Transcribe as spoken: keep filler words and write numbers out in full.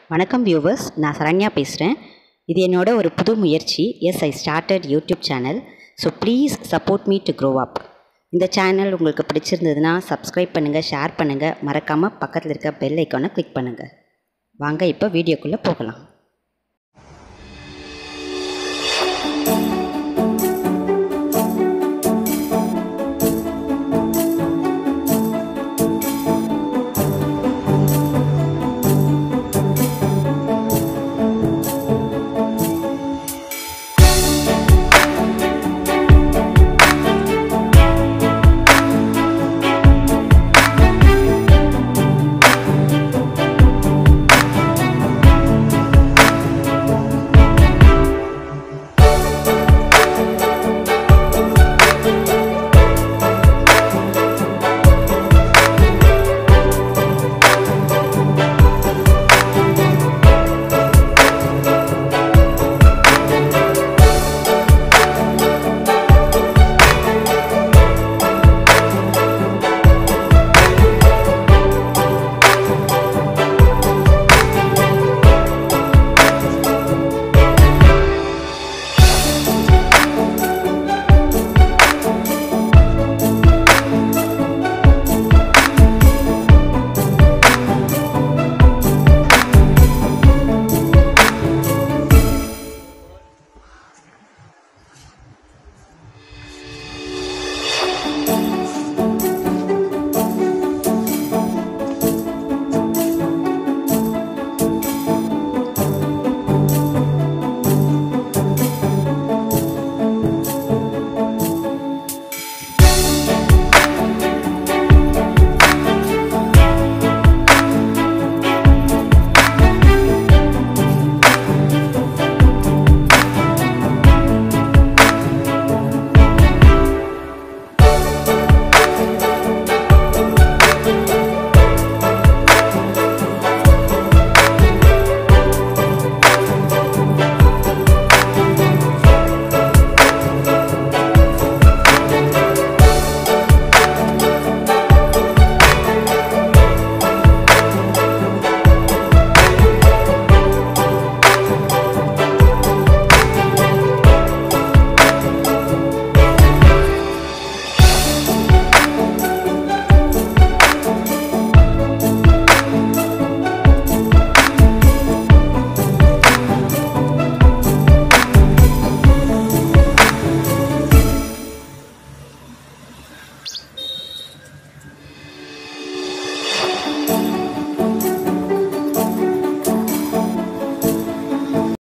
வணக்கம் வியூவர்ஸ், நான் சரண்யா பேசுகிறேன். இது என்னோட ஒரு புது முயற்சி. Yes, I started YouTube channel. So please support me to grow up. இந்த சேனல் உங்களுக்கு பிடிச்சிருந்ததுன்னா சப்ஸ்கிரைப் பண்ணுங்கள், ஷேர் பண்ணுங்கள், மறக்காமல் பக்கத்தில் இருக்க பெல் ஐக்கானை கிளிக் பண்ணுங்கள். வாங்க இப்போ வீடியோக்குள்ளே போகலாம்.